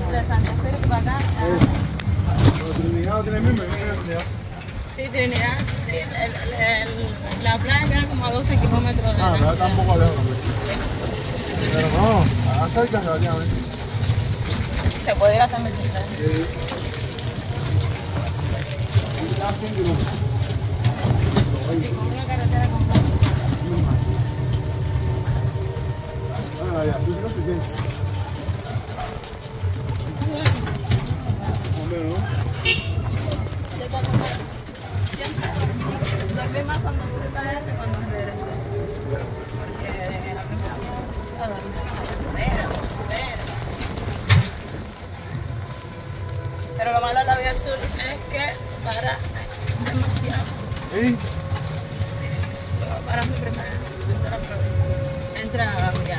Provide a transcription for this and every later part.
De Santo Espíritu para acá. Trinidad tiene mismo, Sí, Trinidad, sí. La playa queda como a 12 kilómetros de la ciudad. Tampoco lejos. Pero no, acerca relativamente. Se puede ir hasta Mezquita. Sí. Ya 100 kilómetros. Y con una carretera completa. Ah, ya, tú creo que sí. De cuando siempre dormí más cuando fui para allá que cuando regresé. Porque a mí me da mucho a dormir. Pero lo malo de la vía sur es que para demasiado. ¿Sí? Para mi primera entra a Julián.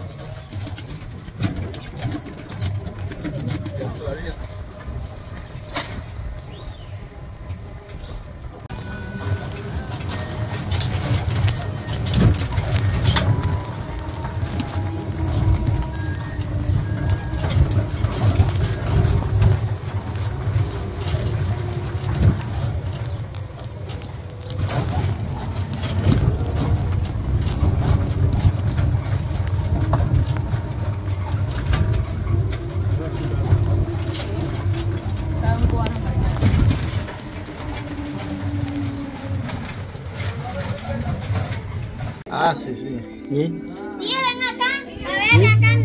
Ah, sí, sí. ¿Y? Tía, ven acá. A ver, acá.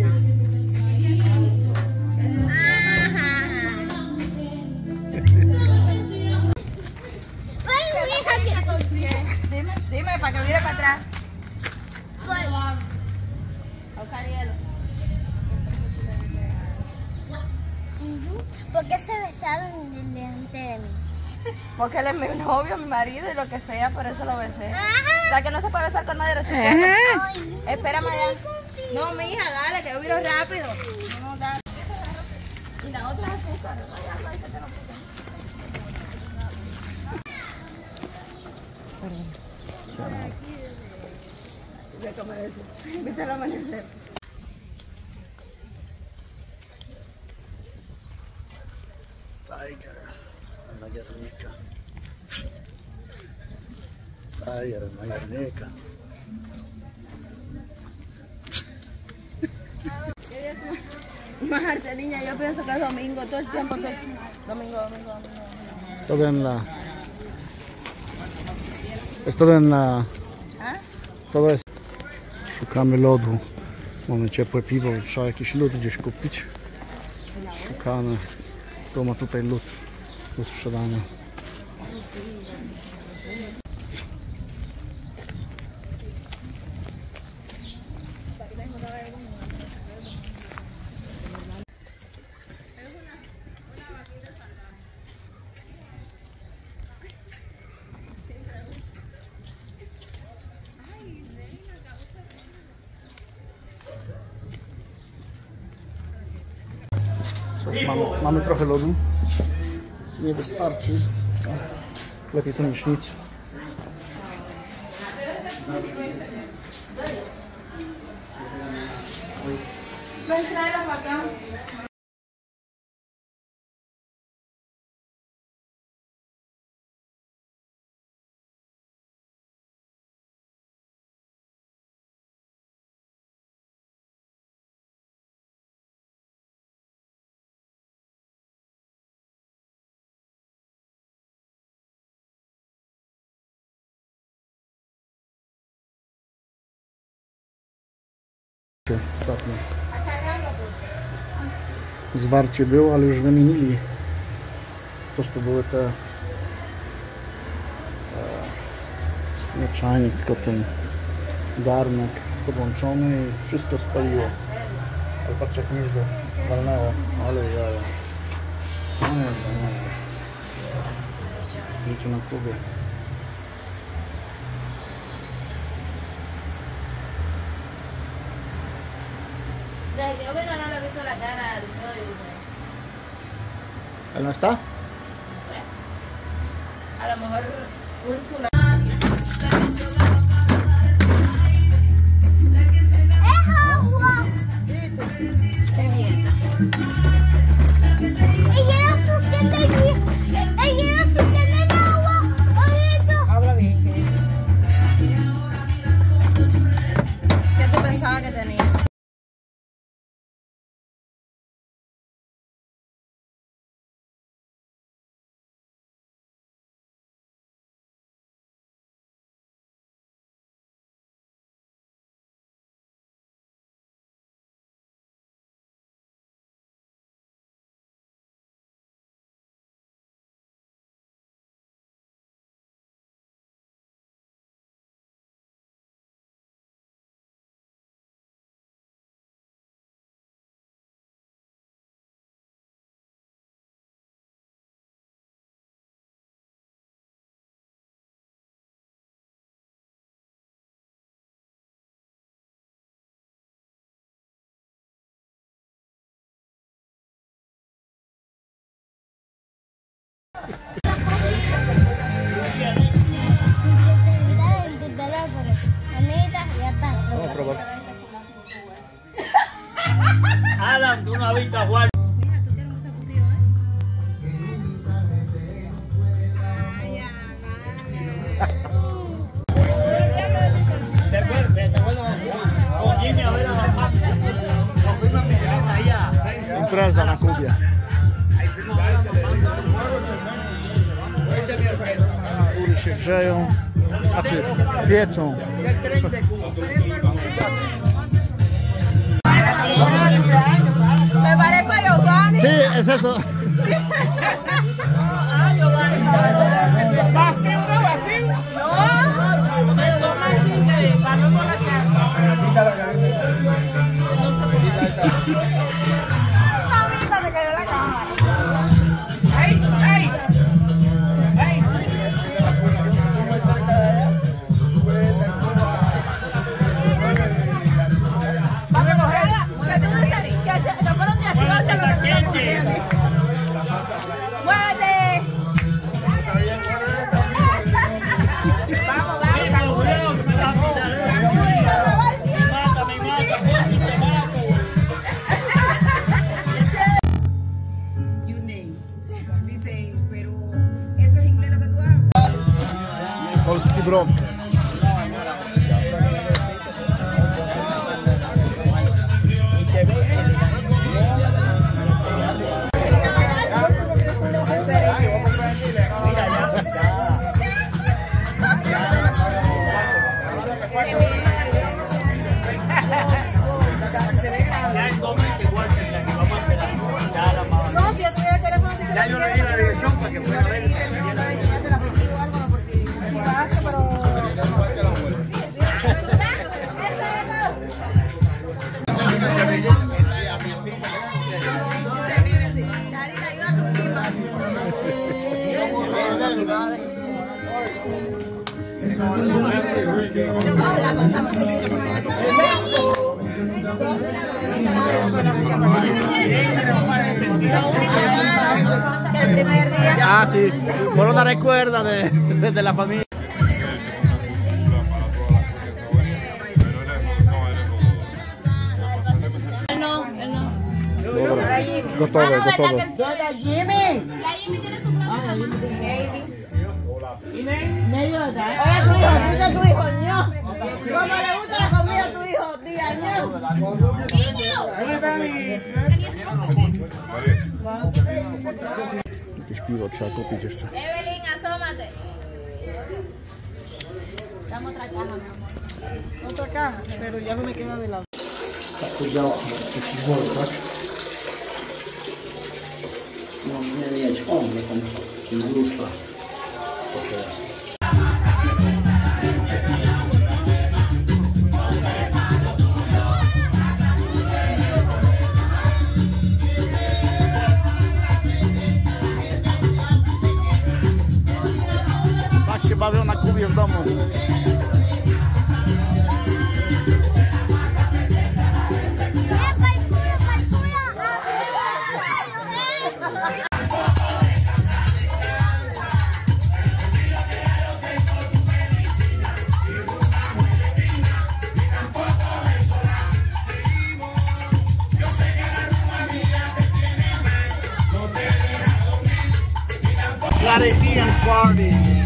Dime, para que mire para atrás. ¿Cuál? A buscar hielo. ¿Por qué se besaron delante de mí? Porque él es mi novio, mi marido y lo que sea, por eso lo besé. Ajá. O sea que no se puede besar con nadie. Ay, Espérame allá. No, mija, dale, que yo viro rápido. No, dale. Y la otra es azúcar. Ay, ay, que te lo azúcar. Voy a comer eso. ¿Viste el amanecer? Ay, rica. Ay, rica. Majarte, niña, yo pienso que es domingo, todo el tiempo. Domingo. Esto en la... Esto en la... ¿Ah? To jest. Szukamy lodu. Mamy ciepłe piwo, trzeba jakiś lód gdzieś kupić. Szukamy. To ma tutaj lód do sprzedania. Mamy trochę lodu. Nie wystarczy. Lepiej to niż nic. Ostatnio. Zwarcie było, ale już wymienili. Po prostu były te nie czajnik, tylko ten garnek podłączony i wszystko spaliło. Ale patrz jak nieźle walnęło, ale jaja. No nie. Życie na próbie. Desde que yo vino no le he visto la cara al novio. ¿Él no está? No sé. A lo mejor Úrsula. ¡es agua! Qué nieta. En tu teléfono. Amiguita, ya está. Vamos a probar. Alan, tú no has visto a Juan. Mira, tú quieres un ejecutivo, ¿Te acuerdas? Con Jimmy a ver a la mamá. Nos fuimos a mi bicicleta allá. Impresa na cumbia. Góry się grzeją, znaczy pieczą. Me parezco a Giovanni. Sí, es eso. ¿Vacío no vacío? No, me toma así que para no por la casa. Ahorita te cayó la cámara. ¡Ey! ¡Ey! ¡Ey! Va a recogerla, porque tú me dices que se fueron 18 lo que tú estás cogiendo. ¡Muévete! Vamos, You name. Dice, pero eso es inglés lo que tú hablas. Polski Brom. Ya el domingo igual que la que vamos a esperar. Ya la mamá. No, si yo tuviera el teléfono, sí que Ya yo le di la dirección para que pueda ver. Ah, sí. Por una recuerda de la familia. Él no. Dobra. Gotowe, gotowe. Oye, tu hijo, dice tu hijo, ño. ¿Cómo le gusta la comida a tu hijo, tía, Jakieś piwo trzeba kupić jeszcze. Evelyn, asómate. Dame otra caja, mi amor. Otra caja, pero ya no me queda de lado. Tak to działa, jakiś wol, tak? No nie mieć, o, taką lustro. Tak się bawią na Kubie w domu. Clarecian Party.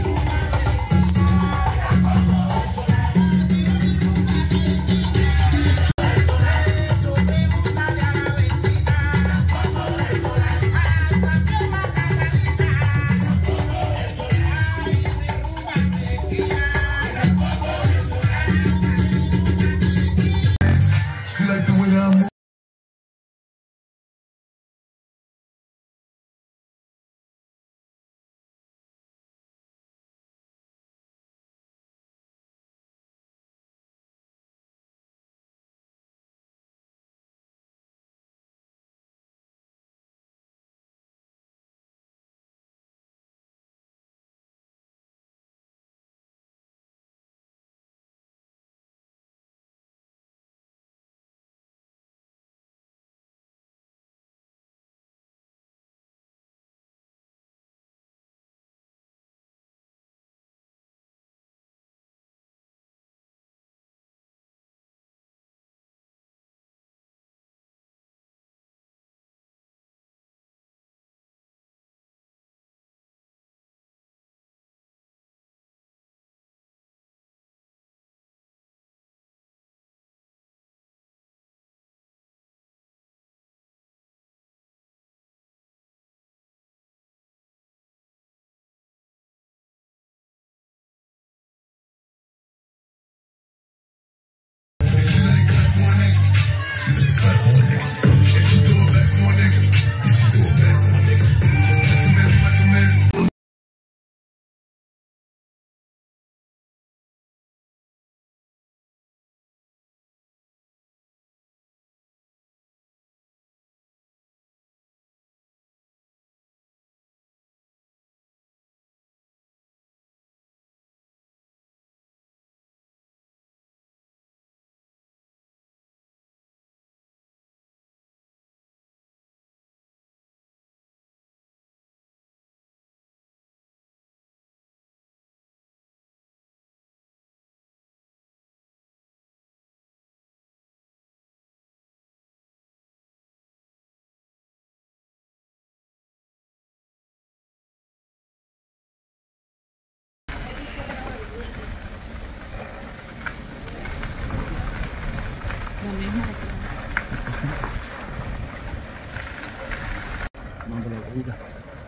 No me lo diga.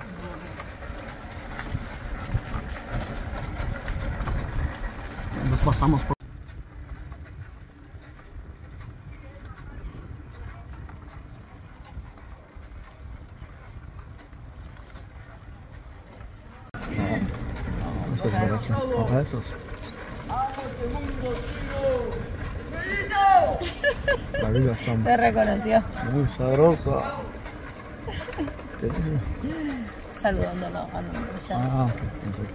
Nos pasamos por... No, esto es borracho. Para esos. La vida está Te reconoció. muy sabrosa. ¿Qué dice? Saludándolo cuando me escuchas. Ah, ok.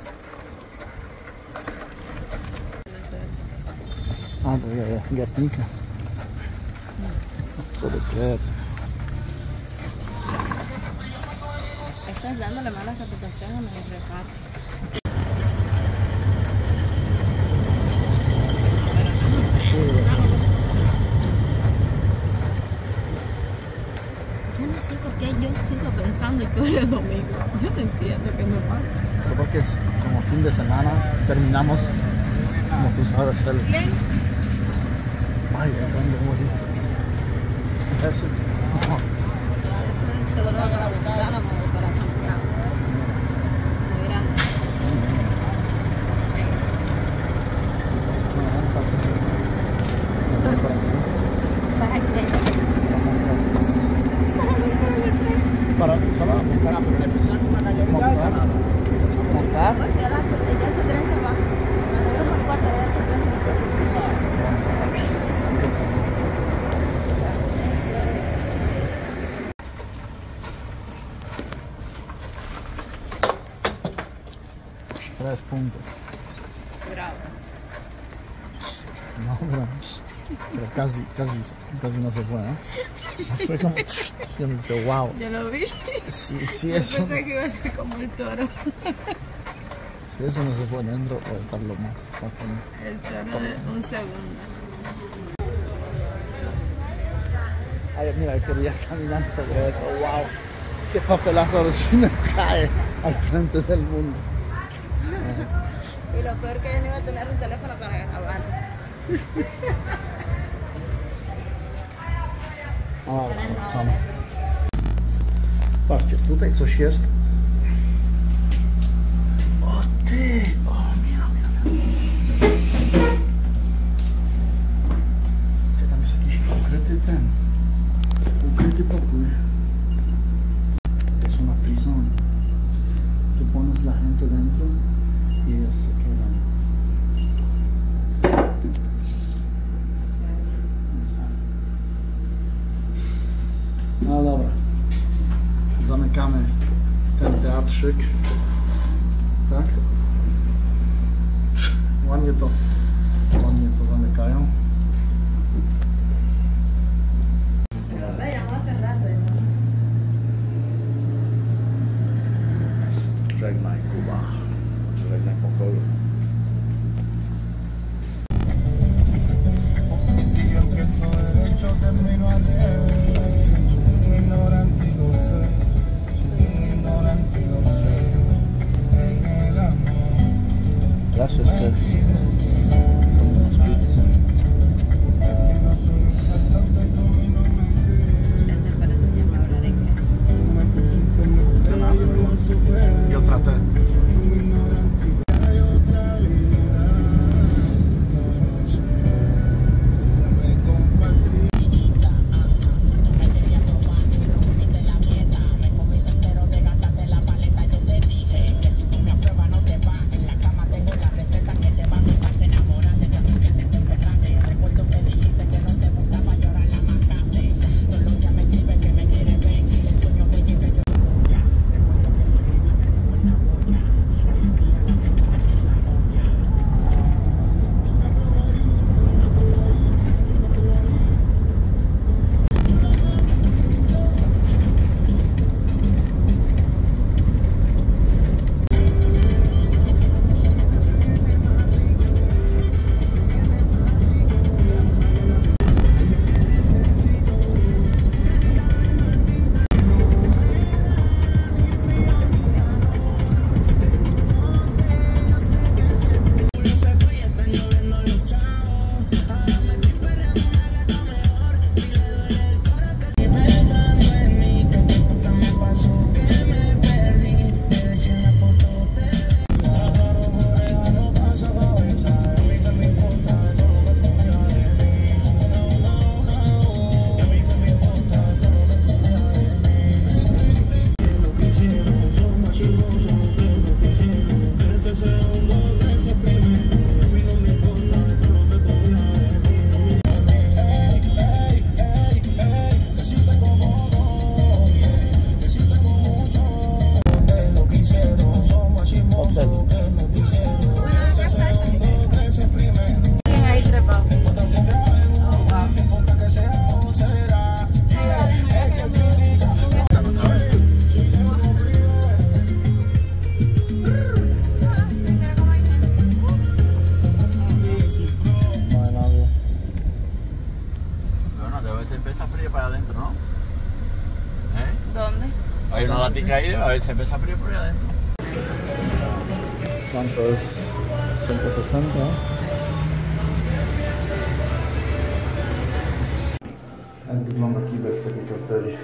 Ah, ya pica. No puedo creer. Estás dándole mala reputación a mi reparto. Yo no sé por qué yo sigo pensando que hoy es domingo. Yo no entiendo qué me pasa. Yo creo que es como fin de semana, terminamos, como tú sabes, el... Ay, ya tengo como así. ¿Es ese? No. Se vuelve a la botana para Santiago. Muy grande. Para solo montar. Montar. Tres puntos. Bravo. No, pero casi no se fue, ¿no? Se fue como... Yo me dije, wow. Yo lo vi. Si Yo eso, pensé que iba a ser como el toro. si eso no se fue dentro, voy a estarlo más. El toro de un segundo. Ay, mira, quería caminar sobre eso, wow. Qué papelazo si me cae al frente del mundo. Y lo peor que yo no iba a tener un teléfono para grabar. O, co? Patrzcie, tutaj coś jest. O ty! O, mira. Ty, tam jest jakiś ukryty pokój. Es una prisión. Tú pones la gente dentro y ellos se quedan. No dobra, zamykamy ten teatrzyk, tak? Ładnie to zamykają. Żegnaj Kuba, czy żegnaj pokoju. Gracias, Ted. Ese es para enseñarme a hablar inglés. Yo traté. Hay una latica ahí, a ver, se empieza a frío por ahí adentro. ¿Cuánto es? 160. Jak wygląda kibel w takiej karteli?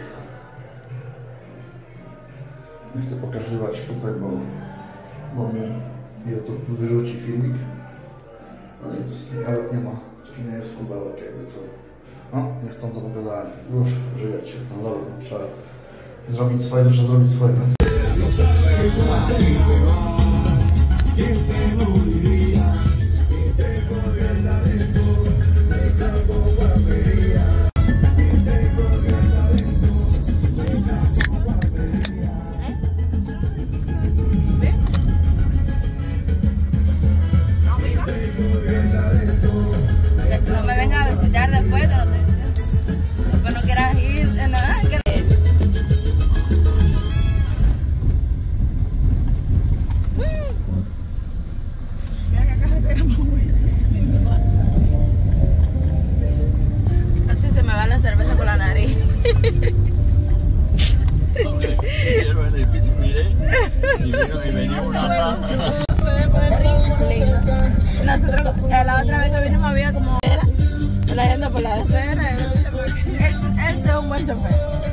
Nie chcę pokazywać tutaj, bo mi YouTube wyrzuci filmik. No nic, nawet nie ma, czy nie jest kubełek jakby co. No, niechcąco pokazałem. Już żyjecie się, no dobra, trzeba zrobić swoje, to trzeba zrobić swoje. No me vengas a visitar después de noticia. Después no quieras ir, nada. Así se me va la cerveza por la nariz. Quiero el edificio, miré. Y venía una rata. Nosotros, la otra vez que vinimos había como la yendo por la acera. Él es un buen chofer.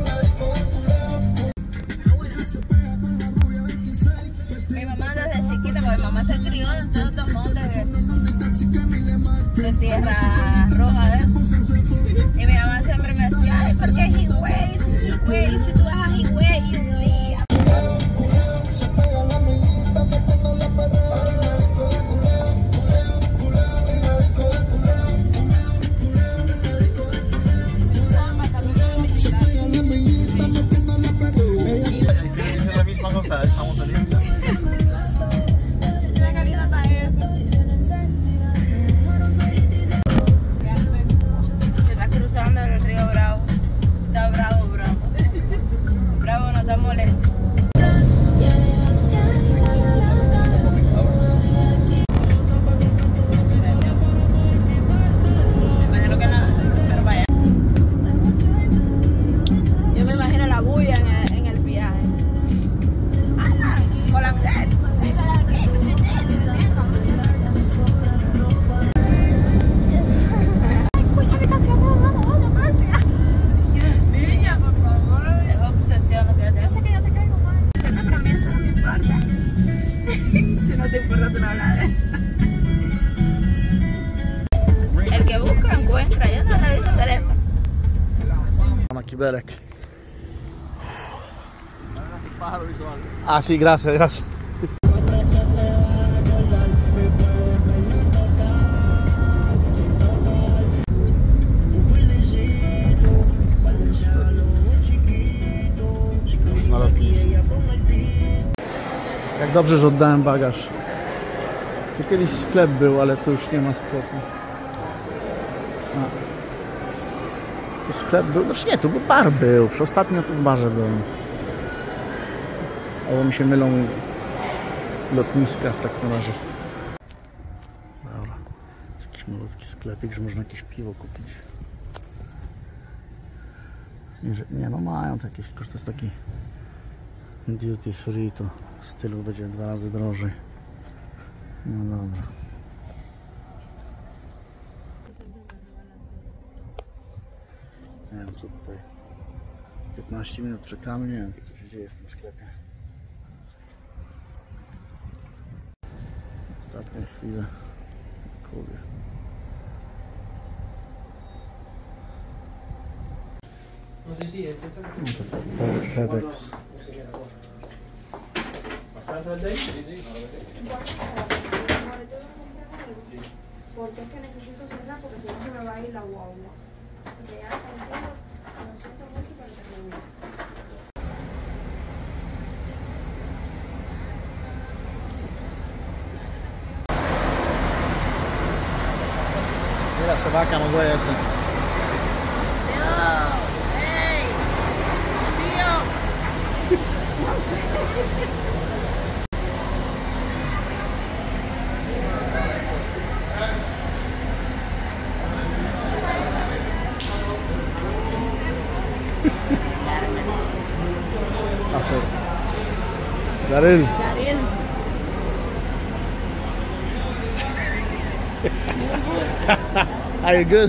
Mi mamá desde chiquita, porque mi mamá se crió en todos estos montes de tierra roja de eso. Y mi mamá siempre me decía, ay, ¿por qué Higüey? Si tú vas a Higüey un día. Es la misma cosa, estamos saliendo. Está cruzando el río Bravo. Está bravo. Bravo no está molesto. Me imagino que nada, pero vaya. Yo me imagino la bulla en el viaje. Con la escucha mi canción, no, parte. Niña, por favor. Es obsesión, fíjate. Yo sé que yo te caigo mal. Pero a mí eso no me importa. Si no te importa, tú no hablas de eso. El que busca, encuentra. Yo no reviso el teléfono. Na kibelek. Ah, sí, gracias. Na lotnisku. Jak dobrze, że oddałem bagaż. Tu kiedyś sklep był, ale tu już nie ma sklepu. Tu sklep był, znaczy nie, tu był bar był. Przy ostatnio tu w barze byłem. Albo mi się mylą lotniska w takim razie. Dobra. Jest jakiś malutki sklepik, że można jakieś piwo kupić. Nie, no mają to jakieś, tylko że to jest taki duty free, to w stylu będzie 2 razy drożej. No dobra. Nie wiem co tutaj. 15 minut czekamy, nie wiem co się dzieje w tym sklepie. Ostatnie chwile. Kurde. FedEx. Porque es que necesito cerrar porque si no se me va a ir la guagua. Así que ya contigo, lo siento mucho, pero se me va. Mira, se vaca, no puede ser. Aser. Daryl. Daryl. Are you good?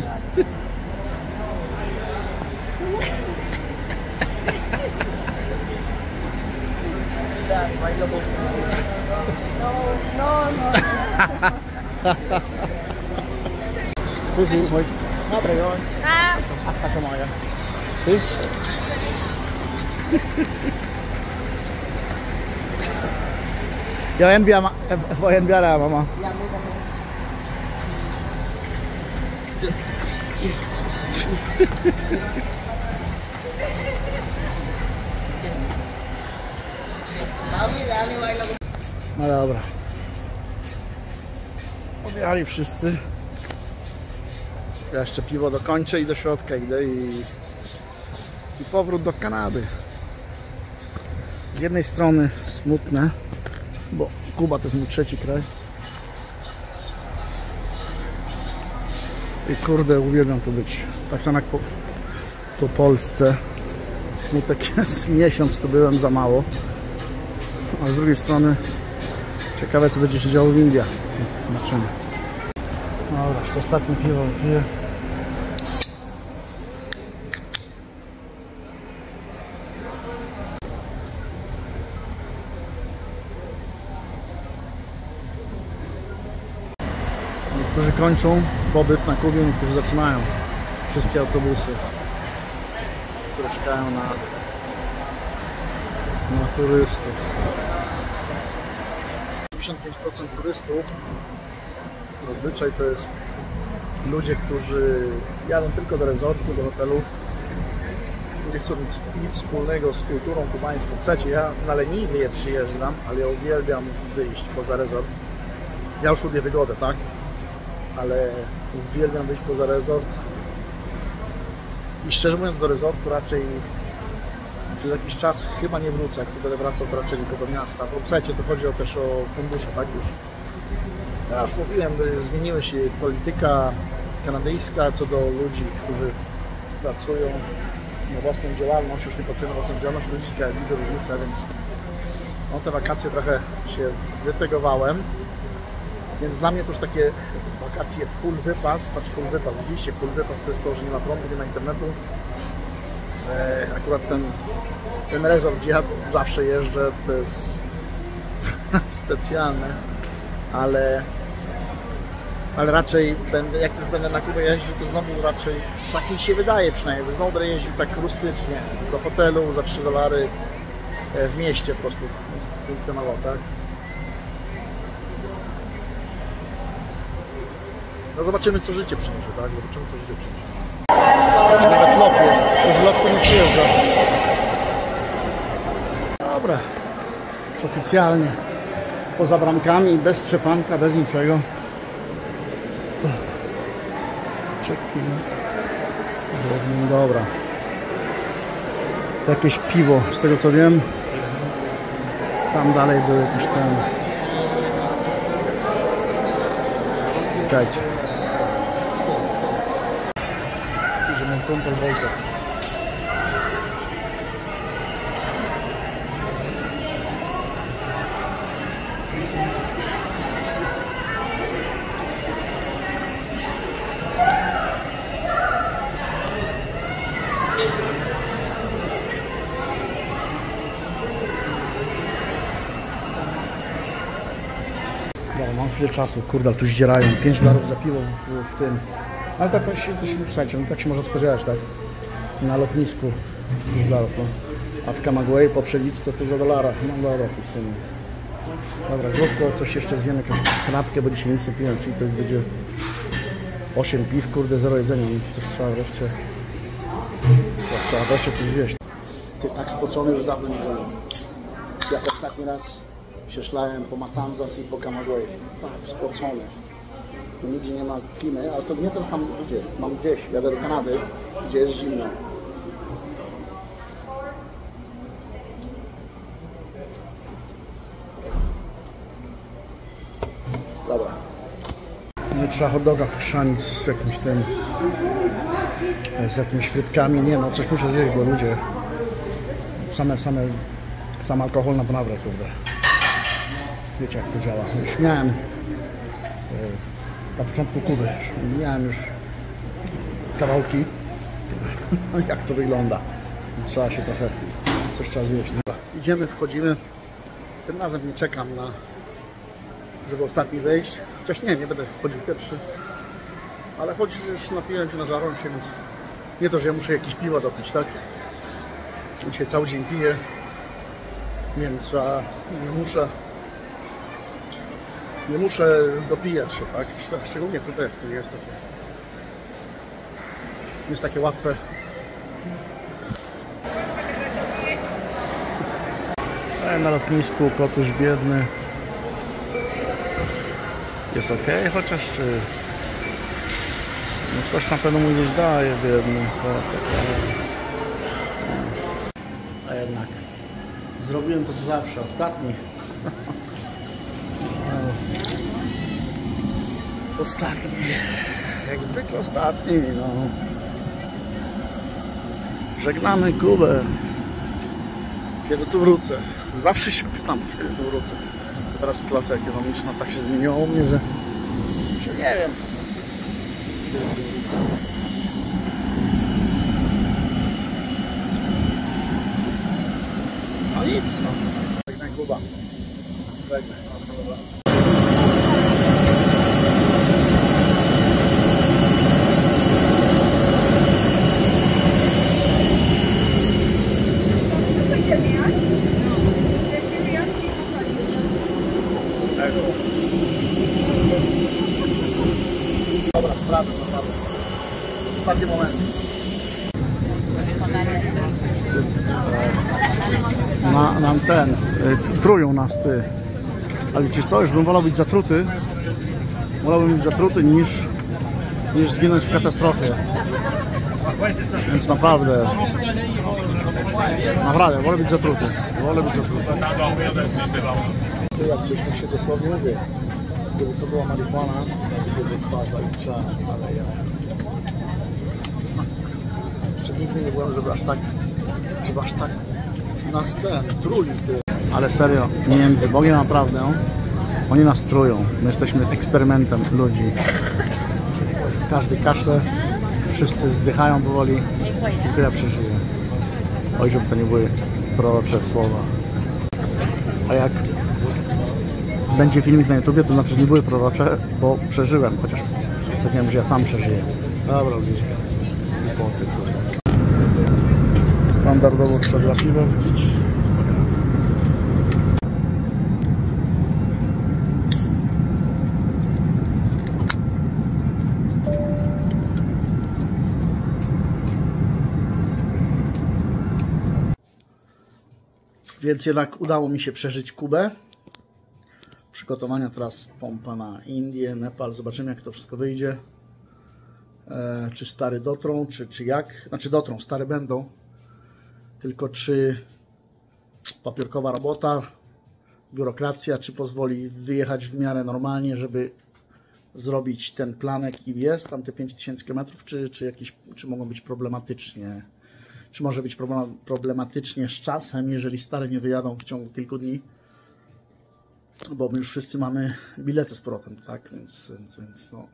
Sí, pues. No, pero yo hasta como allá. ¿Sí? Yo voy a enviar a mamá. No dobra. Objechali wszyscy. Ja jeszcze piwo dokończę i do środka idę i powrót do Kanady. Z jednej strony smutne, bo Kuba to jest mój trzeci kraj. I kurde, uwielbiam tu być. Tak samo jak po Polsce. Smutek jest, miesiąc tu byłem za mało. A z drugiej strony ciekawe, co będzie się działo w Indiach. Zobaczymy. Dobra, jeszcze ostatnie piwo piję. Niektórzy kończą pobyt na Kubie, niektórzy zaczynają. Wszystkie autobusy, które czekają na turystów. 95% turystów zazwyczaj to jest ludzie, którzy jadą tylko do resortu, do hotelu, nie chcą nic wspólnego z kulturą kubańską. Słuchajcie, ja na leniwie przyjeżdżam, ale ja uwielbiam wyjść poza resort. Ja już lubię wygodę, tak? Ale uwielbiam wyjść poza resort. I szczerze mówiąc, do resortu raczej przez jakiś czas chyba nie wrócę. Jak tu będę wracał, to raczej tylko do miasta. Bo słuchajcie, to chodzi też o fundusze, tak już. Ja już mówiłem, zmieniła się polityka kanadyjska co do ludzi, którzy pracują na własną działalność, już nie pracują na własną działalność ludzka, jak widzę różnicę, więc no, te wakacje trochę się wytegowałem. Więc dla mnie to już takie wakacje full wypas, znaczy full wypas, oczywiście full wypas to jest to, że nie ma prądu, nie ma internetu. Akurat ten resort, gdzie ja zawsze jeżdżę, to jest specjalne, ale raczej jak już będę na Kubę jeździł, to znowu raczej, tak mi się wydaje przynajmniej, znowu będę jeździł tak rustycznie, do hotelu za $3 w mieście po prostu funkcjonował, tak? No zobaczymy, co życie przyniesie, tak? Zobaczymy, co życie przyniesie. Nawet lot jest, już lot tu nie przyjeżdża. Dobra, już oficjalnie poza bramkami, bez trzepanka, bez niczego. Czekaj. Dobra. Jakieś piwo, z tego co wiem. Tam dalej był jakiś ten. Czekajcie. Idziemy kumpel Wojtek. Dobra, mam chwilę czasu, kurde, tu zdzierają $5 za piwo w tym. Ale tak to się słuchajcie, tak się może spodziewać, tak? Na lotnisku $5, no. A w Camagüey po przeliczce to za $1. No dobra, to z tym. Dobra, złotko, coś jeszcze zjemy, jakąś kanapkę, bo dzisiaj nic nie piłem, czyli to będzie 8 piw, kurde, 0 jedzenia, więc coś trzeba wreszcie coś zjeść. Ty tak spocony już dawno nie byłem. Jak ostatni raz się szlałem po Matanzas i po Camagüey. Tak, spocony. Tu nigdzie nie ma klimy, ale to nie to tam gdzie. Mam gdzieś, jadę do Kanady, gdzie jest zimno. Dobra. Nie trzeba hot doga chrzanić z jakimś tym, z jakimiś frytkami. Nie no, coś muszę zjeść, bo ludzie same Sam alkohol naprawdę, kurde. Wiecie jak to działa. Już miałem na początku Kuby, miałem już kawałki. Jak to wygląda. Trzeba się trochę, coś trzeba zjeść. Dobra, idziemy, wchodzimy. Tym razem nie czekam na, żeby ostatni wejść. Chociaż nie będę wchodził pierwszy. Ale choć już napiłem się, nażarłem się, więc nie to, że ja muszę jakieś piwo dopić, tak? Dzisiaj cały dzień piję, więc nie muszę dopijać się, tak? Szczególnie tutaj, w jest takie łatwe. Na lotnisku kotuś biedny. Jest ok, chociaż czy... No coś na pewno mu gdzieś daje biedny. A jednak zrobiłem to co zawsze, ostatni. Ostatni. Jak zwykle ostatni, no. Żegnamy Kubę. Kiedy tu wrócę? Zawsze się pytam, kiedy tu wrócę. Teraz sytuacja ekonomiczna tak się zmieniła u mnie, że nie wiem. No nic, no. Żegnaj Kuba. Żegnaj. Dobra, sprawdzę, naprawdę. Ostatni moment. Nam trują nas ty. Ale wiecie co, już bym wolał być zatruty. Wolałbym być zatruty niż zginąć w katastrofie. Więc naprawdę wolę być zatruty. Jakbyśmy się dosłownie mówili. Gdyby to była marihuana, to by trwała zalicza, ale ja... Jeszcze nigdy nie byłem, żeby aż tak nas truli. Ale serio, między Bogiem a prawdą, oni nas trują. My jesteśmy eksperymentem ludzi. Każdy kaszle, wszyscy zdychają powoli i tyle przeżyje. Oj, żeby to nie były prorocze słowa. A jak będzie filmik na YouTubie, to znaczy, że nie były prorocze, bo przeżyłem, chociaż powiedziałem, że ja sam przeżyję. Dobra, blisko. Standardowo trzeba piwo. Więc jednak udało mi się przeżyć Kubę. Przygotowania teraz pompa na Indię, Nepal. Zobaczymy jak to wszystko wyjdzie. Czy stary dotrą, czy jak. Znaczy dotrą, stare będą. Tylko czy papierkowa robota, biurokracja, czy pozwoli wyjechać w miarę normalnie, żeby zrobić ten plan jaki jest, tam te 5000 km, czy mogą być problematycznie. Czy może być problematycznie z czasem, jeżeli stare nie wyjadą w ciągu kilku dni. Bo my już wszyscy mamy bilety z powrotem, tak? Więc no,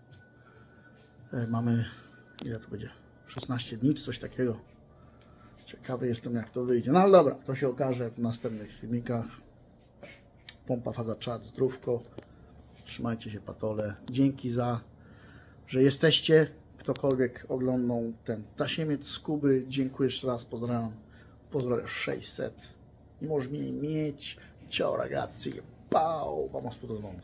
mamy, ile to będzie? 16 dni, czy coś takiego. Ciekawy jestem jak to wyjdzie. No ale dobra, to się okaże w następnych filmikach. Pompa Faza Czat, zdrówko. Trzymajcie się patole. Dzięki że jesteście. Ktokolwiek oglądał ten tasiemiec z Kuby. Dziękuję jeszcze raz, pozdrawiam. Pozdrawiam 600. I możesz mnie mieć. Ciao ragazzi. Pau. Vamos por todo mundo.